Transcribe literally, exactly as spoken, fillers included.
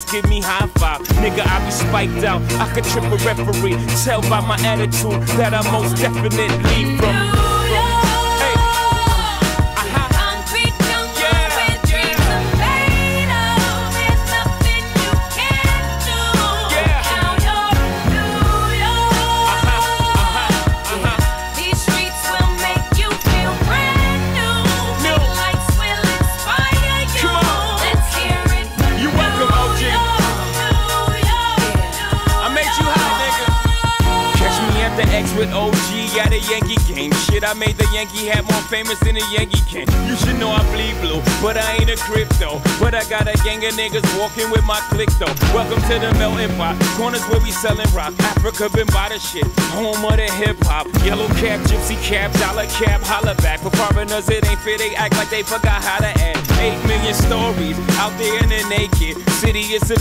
give me high five. Nigga, I be spiked out. I could trip a referee. Tell by my attitude that I most definitely from. With O G at a Yankee game. Shit, I made the Yankee hat more famous than a Yankee can. You should know I bleed blue, but I ain't a crypto. But I got a gang of niggas walking with my click though. Welcome to the melting pot. Corners where we selling rock. Africa been by the shit. Home of the hip hop. Yellow cap, gypsy cap, dollar cap, holla back. For foreigners it ain't fair, they act like they forgot how to act. Eight million stories out there in the naked city. It's a